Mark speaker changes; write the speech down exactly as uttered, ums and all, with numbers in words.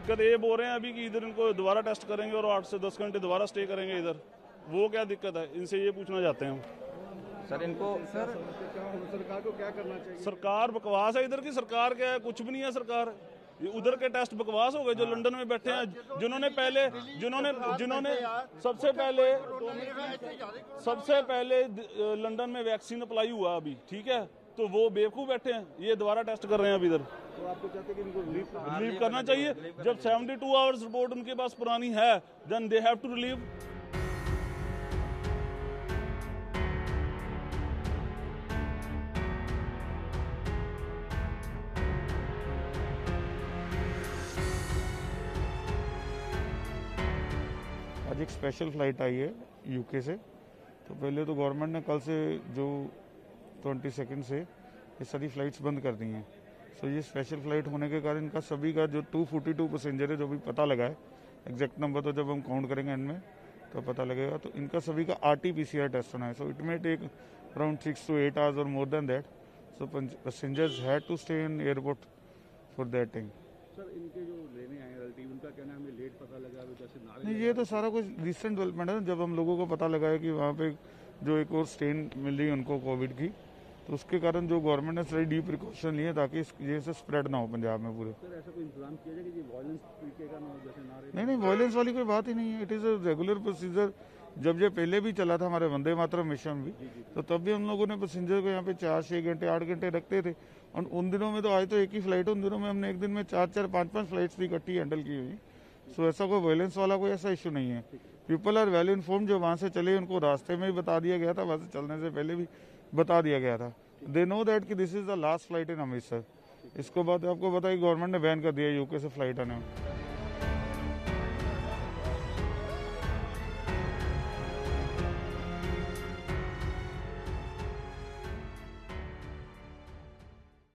Speaker 1: दिक्कत ये बोल रहे हैं अभी कि इधर इनको दोबारा टेस्ट करेंगे और आठ से दस घंटे दोबारा स्टे करेंगे इधर, वो क्या दिक्कत है, इनसे ये पूछना चाहते हैं हम।
Speaker 2: सर इनको
Speaker 3: सर सरकार को क्या करना चाहिए?
Speaker 1: सरकार बकवास है, इधर की सरकार क्या है, कुछ भी नहीं है सरकार। ये उधर के टेस्ट बकवास हो गए जो लंदन में बैठे हैं, जिन्होंने पहले जिन्होंने जिन्होंने सबसे पहले सबसे पहले लंदन में वैक्सीन अप्लाई हुआ अभी, ठीक है, तो वो बेवकूफ बैठे हैं, ये दोबारा टेस्ट कर रहे हैं अभी इधर।
Speaker 3: तो आपको चाहते हैं कि इनको रिलीफ
Speaker 1: रिलीव करना चाहिए। जब बहत्तर आवर्स रिपोर्ट उनके पास पुरानी है, then they have to relieve.
Speaker 4: आज एक स्पेशल फ्लाइट आई है यूके से। तो पहले तो गवर्नमेंट ने कल से जो ट्वेंटी सेकेंड से ये सारी फ्लाइट्स बंद कर दी हैं। सो ये स्पेशल फ्लाइट होने के कारण इनका सभी का जो दो सौ बयालीस पैसेंजर है, जो भी पता लगा है, एग्जैक्ट नंबर तो जब हम काउंट करेंगे एंड में तो पता लगेगा, तो इनका सभी का R T P C R test होना है। So it may take around six to eight hours और more than that. So passengers had to stay in airport for that thing.
Speaker 3: Sir इनके जो लेने आए रिलेटिव, उनका कहना है हमें लेट पता लगा, अभी जैसे नारे
Speaker 4: नहीं, ये तो सारा कुछ रिसेंट डेवलपमेंट है। जब हम लोगों को पता लगा है कि वहाँ पे जो एक और स्ट्रेन मिल रही है उनको कोविड की, तो उसके कारण जो गवर्नमेंट ने सारी डी प्रिकॉशन लिए ताकि इस ये से स्प्रेड ना हो पंजाब में पूरे।
Speaker 3: सर ऐसा कोई इंतजाम किया जाए कि वायलेंस तरीके का ना हो, जैसे नारे?
Speaker 4: नहीं नहीं, वायलेंस वाली कोई बात ही नहीं है। It is a regular procedure. जब ये पहले भी चला था हमारे वंदे मातरम मिशन भी, तो तब भी हम लोगों ने पैसेंजर को यहाँ पे चार छः घंटे आठ घंटे रखते थे। और उन दिनों में तो आज तो एक ही फ्लाइट, उन दिनों में हमने एक दिन में चार चार पाँच पाँच फ्लाइट्स भी इकट्ठी हैंडल की हुई। सो ऐसा कोई वायलेंस वाला कोई ऐसा इशू नहीं है। People are well inform. जो वहाँ से चले उनको रास्ते में ही बता दिया गया था, वहाँ से चलने से पहले भी बता दिया गया था। दे नो दैट कि this is the last flight in Amritsar. इसको बाद आपको बताया गवर्नमेंट ने बैन कर दिया यूके से फ्लाइट आने में।